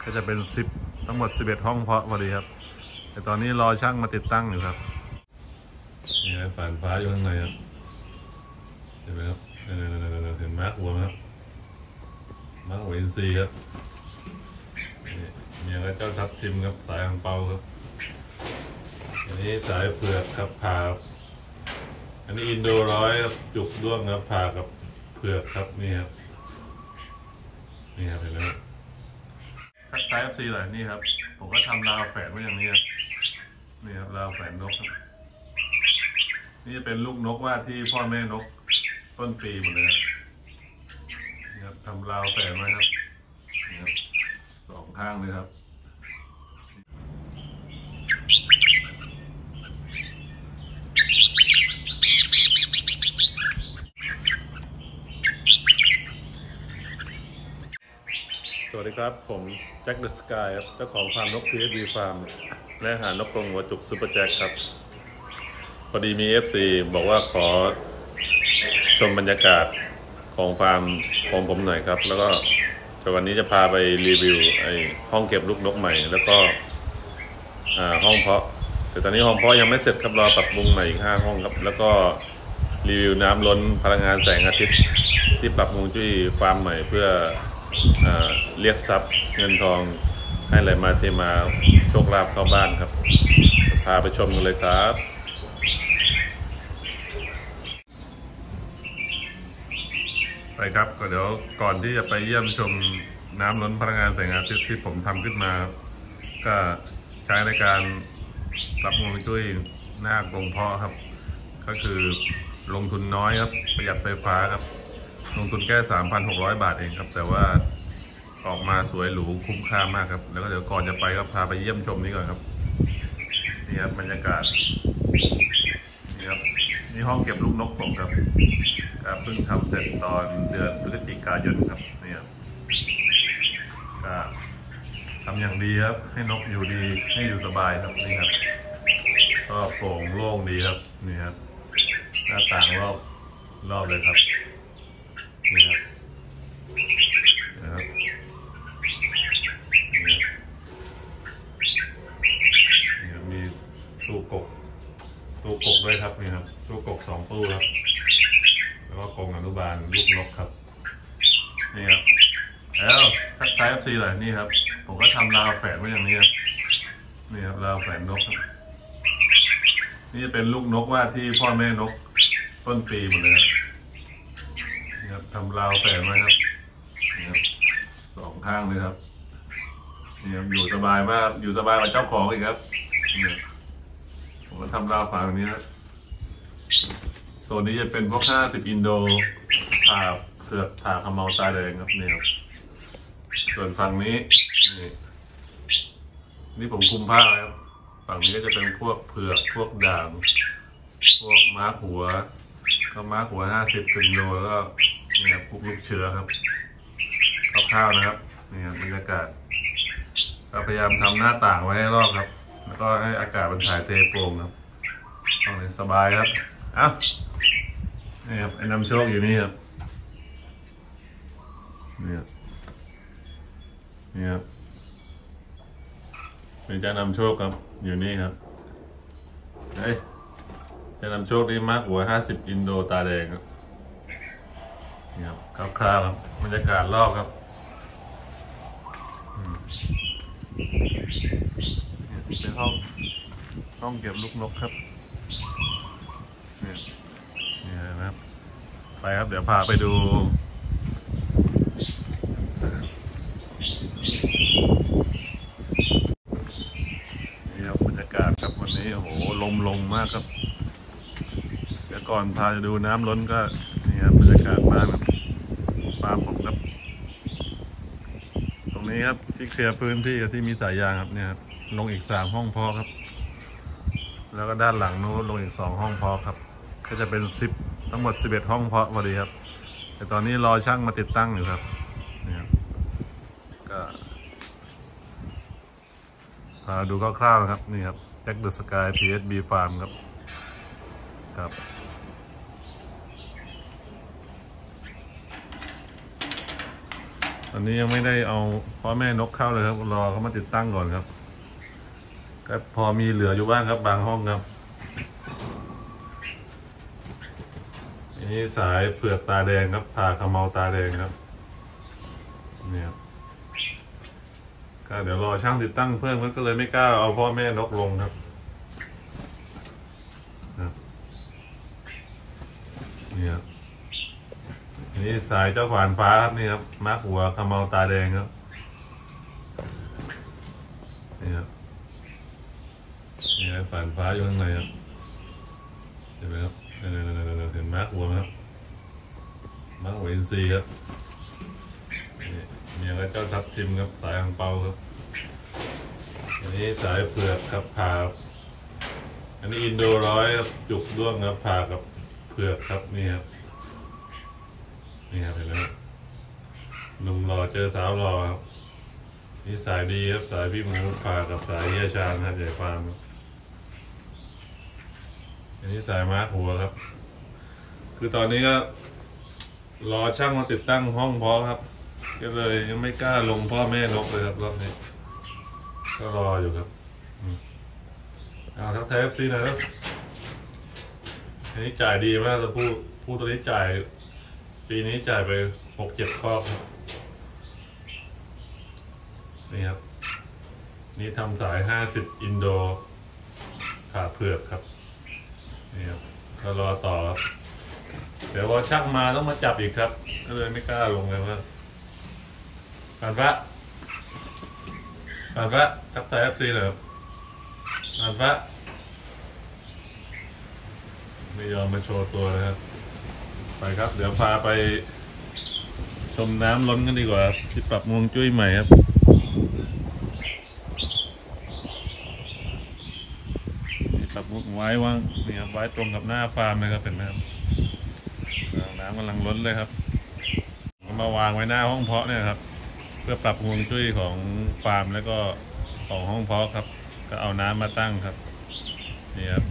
ก็จะเป็นทั้งหมด11ห้องเพาะพอดีครับแต่ตอนนี้รอช่างมาติดตั้งอยู่ครับนี่ครับฝานฟ้าอยู่ข้างในครับเห็นไหมครับเห็นมาร์กหัวไหมครับมาร์กหัวอินซีครับนี่ก็เจ้าทับทิมครับสายอ่างเปาครับอันนี้สายเผือกครับผ่าอันนี้อินโด100ครับจุกด้วงครับผ่ากับเผือกครับนี่ครับเห็นไหมครับทักทาย FC หน่อยนี่ครับผมก็ทำราวแฝดไว้อย่างนี้ครับนี่ครับราวแฝดนกครับนี่จะเป็นลูกนกว่าที่พ่อแม่นกต้นปีหมดเลยนี่ครับทำราวแฝดไว้ครับนี่ครับ2 ข้างเลยครับสวัสดีครับผมแจ็คเดอะสกายครับเจ้าของฟาร์มนก PSB ฟาร์มและอาหารนกกรงหัวจุกซุปเปอร์แจ็คครับพอดีมี FC บอกว่าขอชมบรรยากาศของฟาร์มของผมหน่อยครับแล้วก็วันนี้จะพาไปรีวิวห้องเก็บลูกนกใหม่แล้วก็ห้องเพาะแต่ตอนนี้ห้องเพาะยังไม่เสร็จครับรอปรับปรุงใหม่อีก5 ห้องครับแล้วก็รีวิวน้ำล้นพลังงานแสงอาทิตย์ที่ปรับปรุงที่ฟาร์มใหม่เพื่อเรียกทรัพย์เงินทองให้ไหลมาเทมาโชคลาภเข้าบ้านครับพาไปชมกันเลยครับไปครับก็เดี๋ยวก่อนที่จะไปเยี่ยมชมน้ำล้นพลังงานแสงอาทิตย์ที่ผมทำขึ้นมาก็ใช้ในการปรับปรุงด้วยหน้ากรงเพาะครับก็คือลงทุนน้อยครับประหยัดไฟฟ้าครับลงทุนแค่ 3,600 บาทเองครับแต่ว่าออกมาสวยหรูคุ้มค่ามากครับแล้วก็เดี๋ยวก่อนจะไปก็พาไปเยี่ยมชมนี้ก่อนครับนี่ครับบรรยากาศนี่ครับนี่ห้องเก็บลูกนกผมครับเพิ่งทำเสร็จตอนเดือนพฤศจิกายนครับนี่ครับก็ทำอย่างดีครับให้นกอยู่ดีให้อยู่สบายครับนี่ครับก็โปร่งโล่งดีครับนี่ครับหน้าต่างรอบเลยครับนี่ครับมีตู้กกด้วยครับนี่ครับตู้กก2 ตู้ครับแล้วก็กรงอนุบาลลูกนกครับนี่ครับแล้วทักทาย FC หน่อยนี่ครับผมก็ทำราวแฝดไว้อย่างนี้ครับนี่ครับราวแฝดนกครับนี่จะเป็นลูกนกว่าที่พ่อแม่นกต้นปีหมดเลยนี่ครับทำราวแฝดไว้ครับนี่ครับ2 ข้างเลยครับนี่ครับอยู่สบายมากอยู่สบายกว่าเจ้าของอีกครับนี่ผมก็ทำราวฝาแบบนี้นะโซนนี้จะเป็นพวก50อินโดผ่าเผือกผ่าขมเมาตาแดงครับนี่ครับส่วนฝั่งนี้นี่ผมคุมผ้าครับฝั่งนี้ก็จะเป็นพวกเผือกพวกด่างพวกม้าหัวก็ม้าหัว50กิโลแล้วก็นี่ครับพวกลูกเชื้อครับคร่าวๆนะครับนี่ครับบรรยากาศก็พยายามทำหน้าต่างไว้ให้รอบครับแล้วก็ให้อากาศมันถ่ายเทโปร่งครับห้องนี้สบายครับนี่ครับไอ้นำโชคอยู่นี่ครับนี่ครับเป็นเจ้านำโชคครับอยู่นี่ครับเจ้านำโชคนี่มากหัว50อินโดตาแดงครับนี่ครับคร่าวๆครับบรรยากาศรอบครับเป็นห้องเก็บลูกนกครับนี่นะครับไปครับเดี๋ยวพาไปดูนี่ครับบรรยากาศครับวันนี้โอ้โหลมมากครับเดี๋ยวก่อนพาจะดูน้ำล้นก็นี่ครับบรรยากาศบ้านครับฟาร์มผมครับตรงนี้ครับที่เคลียร์พื้นที่ที่มีสายยางครับเนี่ยลงอีก3 ห้องเพาะครับแล้วก็ด้านหลังนู้นลงอีก2 ห้องเพาะครับก็จะเป็นทั้งหมด11ห้องเพาะพอดีครับแต่ตอนนี้รอช่างมาติดตั้งอยู่ครับนี่ครับก็พาดูคร่าวๆครับนี่ครับแจ็คเดอะสกาย PSB ฟาร์มครับตอนนี้ยังไม่ได้เอาพ่อแม่นกเข้าเลยครับรอเขามาติดตั้งก่อนครับก็พอมีเหลืออยู่บ้างครับบางห้องครับอันนี้สายเผือกตาแดงครับผ่าขมเมาตาแดงครับเนี่ยครับก็เดี๋ยวรอช่างติดตั้งเพิ่มก็เลยไม่กล้าเอาพ่อแม่นกลงครับนี่ครับอันนี้สายเจ้าขวานฟ้าครับนี่ครับมาร์กหัวขมเมาตาแดงครับนี่ครับนี่ครับขวานฟ้าอยู่ข้างในครับเห็นไหมครับเห็นมาร์กหัวไหมครับมาร์กหัวอินทรีครับนี่ก็เจ้าทับทิมครับสายอังเปาครับอันนี้สายเผือกครับผ่าอันนี้อินโดร้อยครับจุกด้วงครับผ่ากับเผือกครับนี่ครับนี่ครับเห็นไหมหนุ่มหล่อเจอสาวหล่อครับนี่สายดีครับสายพี่หมูผ่ากับสายเฮียชาญครับใหญ่ฟาร์มอันนี้สายมาร์คหัวครับคือตอนนี้ก็รอช่างมาติดตั้งห้องเพาะครับก็เลยยังไม่กล้าลงพ่อแม่นกเลยครับรอบนี้ก็รออยู่ครับเอาทักทายFCนะครับอันนี้จ่ายดีมากแต่ผู้ตัวนี้จ่ายปีนี้จ่ายไป6-7 ข้อครับนี่ครับนี่ทำสาย50อินโดผ่าเผือกครับนี่ครับก็รอต่อครับเดี๋ยวว่าช่างมาต้องมาจับอีกครับก็เลยไม่กล้าลงเลยว่าผ่านพระทักทายFCเลยครับผ่านพระไม่ยอมมาโชว์ตัวนะครับไปครับเดี๋ยวพาไปชมน้ำล้นกันดีกว่าที่ปรับฮวงจุ้ยใหม่ครับปรับไว้ว่างนี่ครับไว้ตรงกับหน้าฟาร์มเลยครับเห็นไหมครับน้ำกำลังล้นเลยครับมาวางไว้หน้าห้องเพาะเนี่ยครับเพื่อปรับฮวงจุ้ยของฟาร์มแล้วก็ของห้องเพาะครับก็เอาน้ำมาตั้งครับนี่ครับ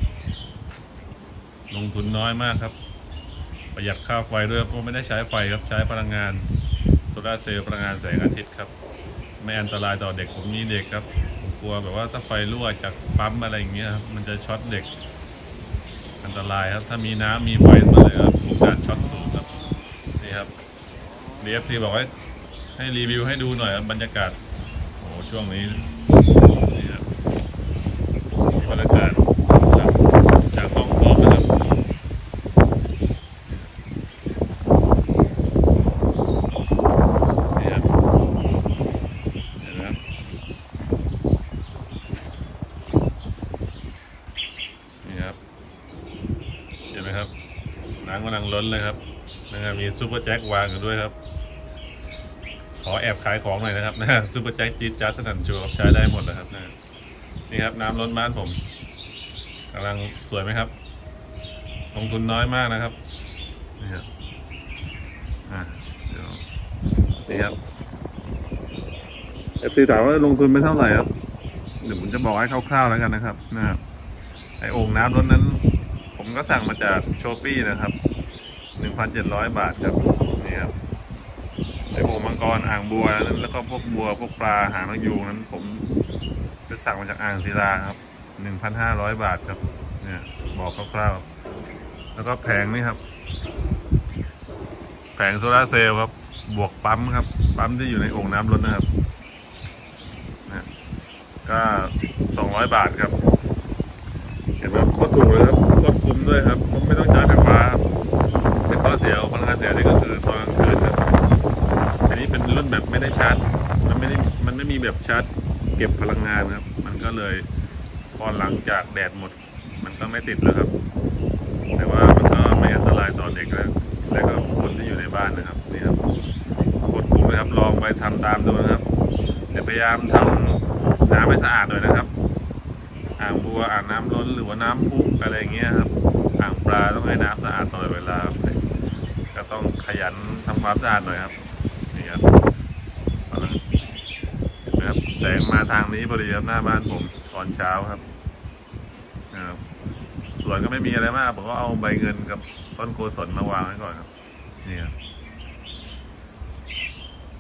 ลงทุนน้อยมากครับประหยัดค่าไฟด้วยเพราะไม่ได้ใช้ไฟครับใช้พลังงานโซลาร์เซลล์พลังงานแสงอาทิตย์ครับไม่อันตรายต่อเด็กผมมีเด็กครับผมกลัวแบบว่าถ้าไฟรั่วจากปั๊มอะไรอย่างเงี้ยครับมันจะช็อตเด็กอันตรายครับถ้ามีน้ำมีไฟมาเลยครับโอกาสช็อตสูงครับนี่ครับ DFC บอกให้รีวิวให้ดูหน่อยครับบรรยากาศโอ้ช่วงนี้นี่ครับบรรยากาศจากห้องพร้อมนะครับเห็นไหมครับน้ำกำลังล้นเลยครับนะครับมีซูเปอร์แจ็ควางอยู่ด้วยครับขอแอบขายของหน่อยนะครับซูเปอร์แจ็คจี๊ดจ๊าดสนั่นชัวร์ใช้ได้หมดเลยครับนี่ครับน้ำล้นบ้านผมกำลังสวยไหมครับลงทุนน้อยมากนะครับนี่ครับนี่ครับFC ถามว่าลงทุนไปเท่าไหร่ครับเดี๋ยวผมจะบอกให้คร่าวๆแล้วกันนะครับไอโอ่งน้ำล้นนั้นผมก็สั่งมาจากโชปี้นะครับ 1,700 บาทครับนี่ครับไอโอ่งมังกรอ่างบัวนั้นแล้วก็พวกบัวพวกปลาหางนกยูงนั้นผมจะสั่งมาจากอ่างศิลาครับ 1,500 บาทครับเนี่ยบอกคร่าวๆแล้วก็แผงนี่ครับแผงโซลาร์เซลล์ครับบวกปั๊มครับปั๊มที่อยู่ในโอ่งน้ำล้นนะครับก็200 บาทครับเห็นไหมโคตรถูกเลยครับโคตรคุ้มด้วยครับผมไม่ต้องจ่ายไฟฟ้าแต่ข้อเสียพลังงานเสียนี่ก็คือตอนกลางคืนครับอันนี้เป็นรุ่นแบบไม่ได้ชาร์จมันไม่มีแบบชาร์จเก็บพลังงานครับมันก็เลยพอหลังจากแดดหมดมันก็ไม่ติดแล้วครับแต่ว่ามันก็ไม่อันตรายต่อเด็กและก็คนที่อยู่ในบ้านนะครับนี่ครับโคตรคุ้มเลยครับลองไปทำตามดูนะครับเดี๋ยวพยายามทำน้ำให้สะอาดหน่อยนะครับอ่างบัวอ่างน้ำล้นหรือว่าน้ำพุอะไรอย่างเงี้ยครับอ่างปลาต้องให้น้ำสะอาดตลอดเวลาก็ต้องขยันทำความสะอาดหน่อยครับนี่ครับนะครับแสงมาทางนี้พอดีครับหน้าบ้านผมตอนเช้าครับนะครับสวนก็ไม่มีอะไรมากผมก็เอาใบเงินกับต้นโกศลมาวางไว้ก่อนครับนี่ครับ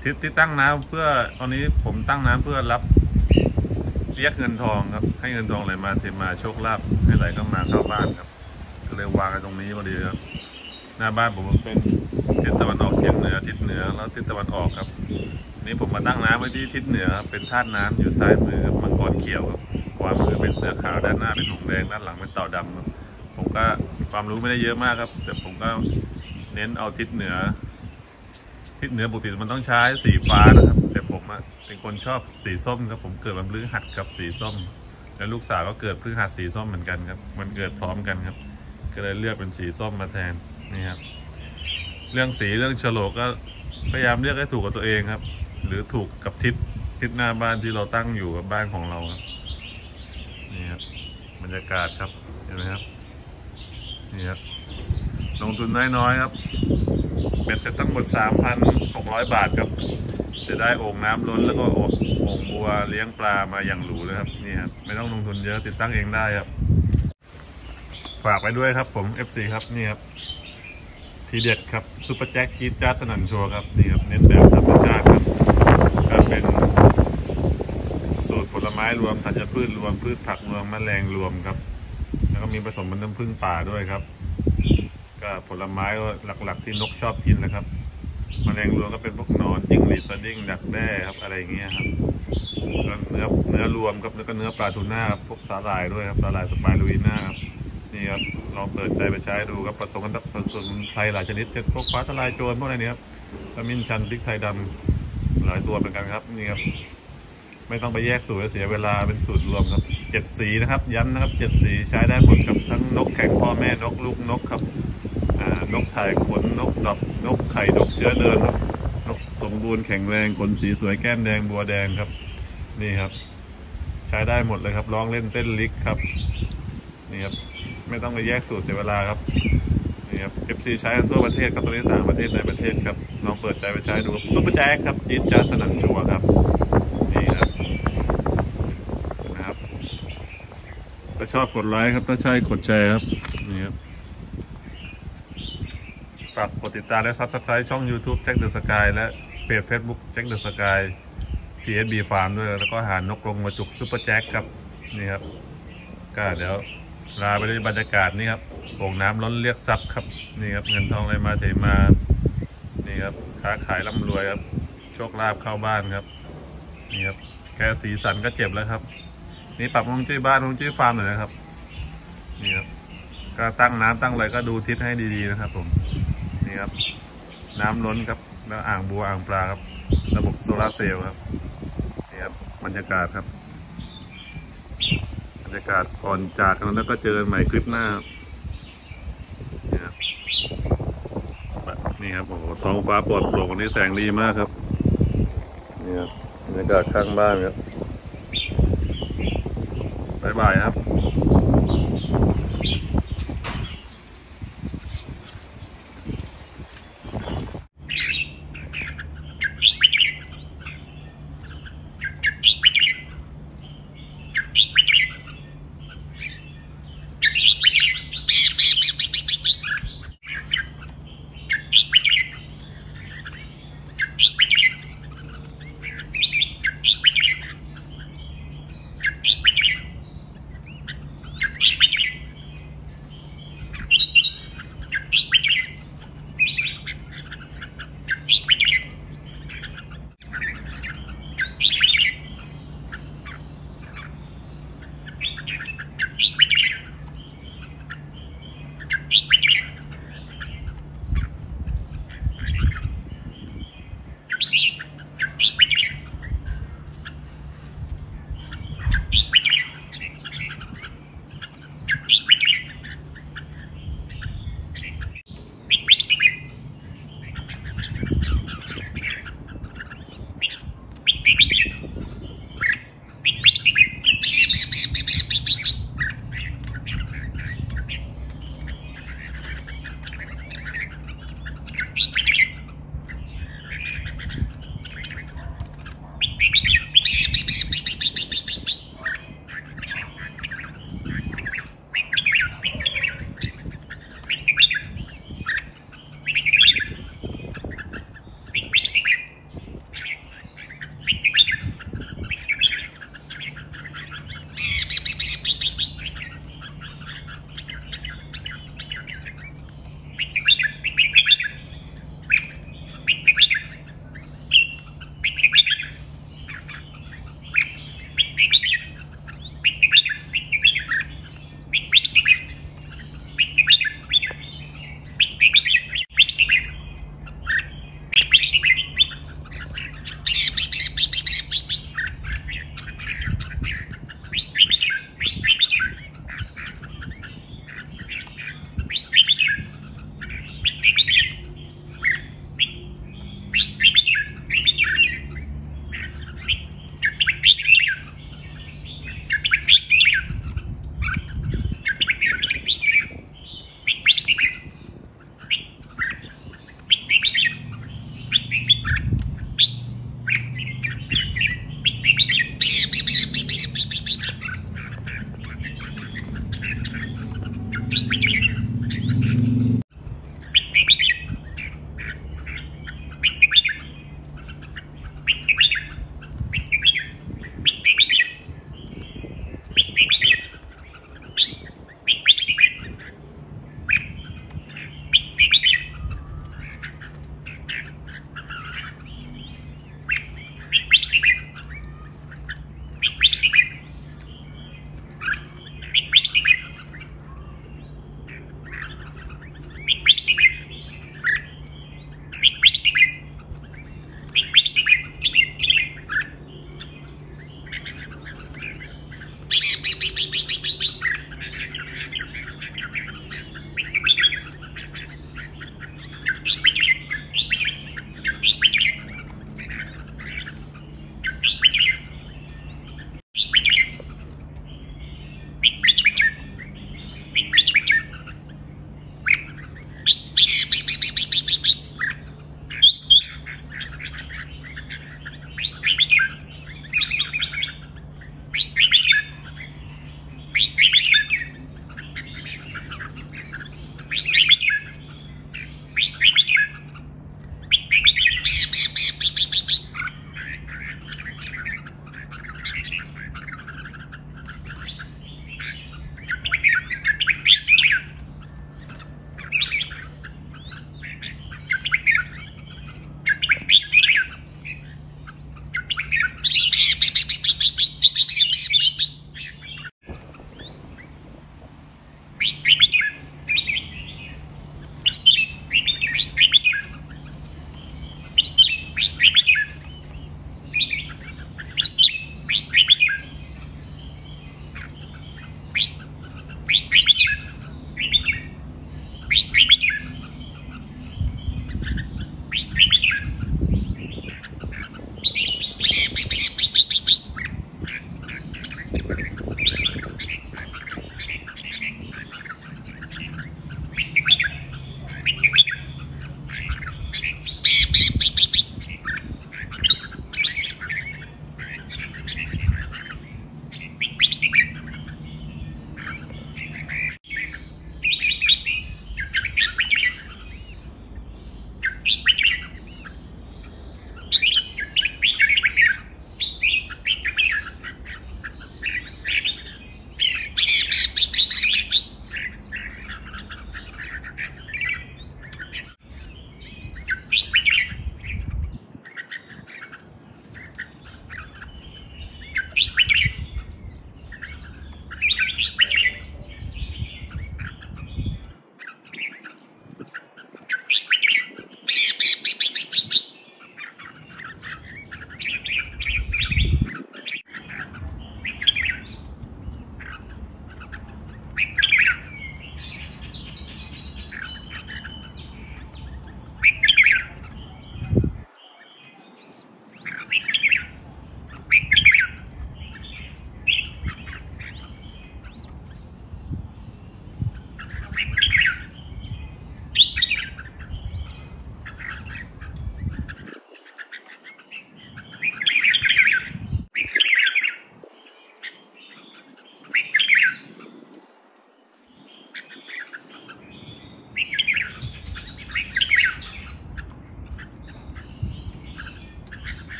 ที่ตั้งน้ำเพื่อตอนนี้ผมตั้งน้ำเพื่อรับเรียกเงินทองครับให้เงินทองไหลมาเทมาโชคลาภให้ไหลเข้ามาเข้าบ้านครับก็เลยวางตรงนี้พอดีครับหน้าบ้านผมเป็นทิศตะวันออกเฉียงเหนือทิศเหนือแล้วทิศตะวันออกครับนี่ผมมาตั้งน้ำไว้ที่ทิศเหนือครับเป็นธาตุน้ำอยู่ซ้ายมือครับมังกรเขียวครับขวามือเป็นเสือขาวด้านหน้าเป็นหงส์แดงด้านหลังเป็นเต่าดำครับผมก็ความรู้ไม่ได้เยอะมากครับแต่ผมก็เน้นเอาทิศเหนือปกติมันต้องใช้สีฟ้านะครับแต่ผมเป็นคนชอบสีส้มครับผมเกิดวันพฤหัสกับสีส้มและลูกสาวก็เกิดพฤหัสสีส้มเหมือนกันครับมันเกิดพร้อมกันครับก็เลยเลือกเป็นสีส้มมาแทนนี่ครับเรื่องสีเรื่องโฉลกก็พยายามเลือกให้ถูกกับตัวเองครับหรือถูกกับทิศหน้าบ้านที่เราตั้งอยู่กับบ้านของเราครับนี่ครับบรรยากาศครับเห็นไหมครับนี่ครับลงทุนน้อยๆครับเป็นเสร็จทั้งหมด 3,600 บาทครับจะได้โอ่งน้ำล้นแล้วก็โอ่งบัวเลี้ยงปลามาอย่างหรูเลยครับนี่ครับไม่ต้องลงทุนเยอะติดตั้งเองได้ครับฝากไปด้วยครับผม FC ครับนี่ครับทีเด็ดครับซุปเปอร์แจ็คจี๊ดจ้าสนั่นโชว์ครับนี่ครับเน้นแบบธรรมชาติครับก็เป็นสูตรผลไม้รวมธัญพืชรวมพืชผักรวมแมลงรวมครับแล้วก็มีผสมเป็นน้ำผึ้งป่าด้วยครับก็ผลไม้หลักๆที่นกชอบกินนะครับแมลงรวมก็เป็นพวกหนอนจิ้งหรีดสดิ้งดักแด้ครับอะไรอย่างเงี้ยครับก็เนื้อรวมครับแล้วก็เนื้อปลาทูน่าพวกสาหร่ายด้วยครับสาหร่ายสไปรูลิน่าครับนี่ครับลองเปิดใจไปใช้ดูครับผสมกันผสมไทยหลายชนิดเช่นพวกฟ้าทลายโจรพวกอะไรนี้ครับขมิ้นชันพริกไทยดำหลายตัวเหมือนกันครับนี่ครับไม่ต้องไปแยกสูตรเสียเวลาเป็นสูตรรวมครับ7 สีนะครับย้ำนะครับ7 สีใช้ได้หมดครับทั้งนกแข่งพ่อแม่นกลูกนกครับนกถ่ายขนนกดอกนกไข่นกเชื้อเดินครับนกสมบูรณ์แข็งแรงขนสีสวยแก้มแดงบัวแดงครับนี่ครับใช้ได้หมดเลยครับร้องเล่นเต้นลิกครับนี่ครับไม่ต้องไปแยกสูตรเสียเวลาครับนี่ครับ FC ใช้กันทั่วประเทศครับตอนนี้ต่างประเทศในประเทศครับลองเปิดใจไปใช้ดูครับซุปเปอร์แจ็คครับจี๊ดจ้าสนั่นชัวครับนี่ครับนะครับถ้าชอบกดไลค์ครับถ้าใช่กดแชร์ครับนี่ครับฝากกดติดตามและ Subscribe ช่อง YouTube แจ็คเดอะสกายและเพจ Facebook แจ็คเดอะสกาย PSB Farm ด้วยแล้วก็หานกกรงมาจุกซุปเปอร์แจ็คครับนี่ครับก็เดี๋ยวลาไปด้วยบรรยากาศนี่ครับโอ่งน้ำล้นเรียกทรัพย์ครับนี่ครับเงินทองไหลมาเทมานี่ครับค้าขายร่ำรวยครับโชคลาภเข้าบ้านครับนี่ครับแค่สีสันก็เจ็บแล้วครับนี่ปรับฮวงจุ้ยบ้านฮวงจุ้ยฟาร์มหน่อยนะครับนี่ครับก็ตั้งน้ำตั้งอะไรก็ดูทิศให้ดีๆนะครับผมนี่ครับน้ำล้นครับแล้วอ่างบัวอ่างปลาครับระบบโซลาร์เซลล์ครับนี่ครับบรรยากาศครับบรรยากาศก่อนจากกันแล้วก็เจอกันใหม่คลิปหน้านี่ครับโอ้โหท้องฟ้าปลอดโปร่งวันนี้แสงดีมากครับนี่ครับบรรยากาศข้างบ้านครับบ๊ายครับ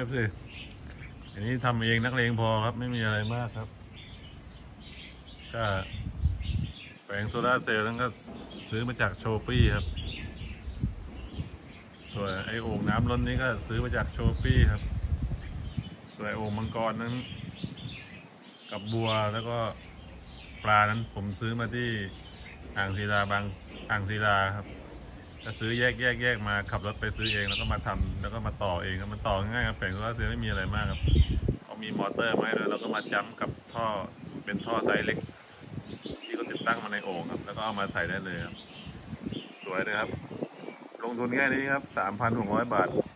ครับสิอันนี้ทำเองนักเลงพอครับไม่มีอะไรมากครับก็แผงโซลาร์เซลล์นั้นก็ซื้อมาจากโชปี้ครับส่วนไอโอ่งน้ำล้นนี้ก็ซื้อมาจากโชปี้ครับส่วนไอโอ่งมังกรนั้นกับบัวแล้วก็ปลานั้นผมซื้อมาที่อ่างศิลาอ่างศิลาครับจะซื้อแยกมาขับรถไปซื้อเองแล้วก็มาทำแล้วก็มาต่อเองครับมันต่อง่ายครับแผงโซลาร์เซลล์ไม่มีอะไรมากครับเขามีมอเตอร์มาให้ด้วยแล้วก็มาจัมกับท่อเป็นท่อไซส์เล็กที่เขาติดตั้งมาในโอ่งครับแล้วก็เอามาใส่ได้เลยครับสวยเลยครับลงทุนแค่นี้ครับ 3,600 บาท